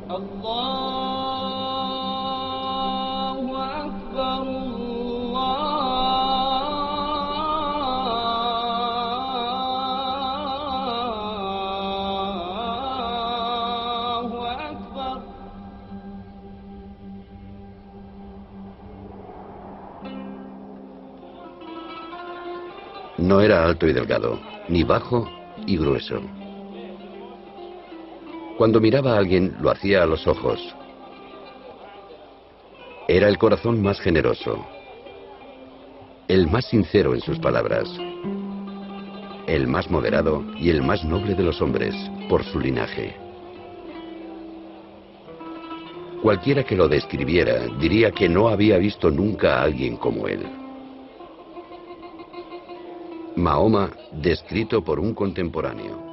الله أكبر الله أكبر. No era alto y delgado, ni bajo y grueso. Cuando miraba a alguien, lo hacía a los ojos. Era el corazón más generoso, el más sincero en sus palabras, el más moderado y el más noble de los hombres, por su linaje. Cualquiera que lo describiera diría que no había visto nunca a alguien como él. Mahoma, descrito por un contemporáneo.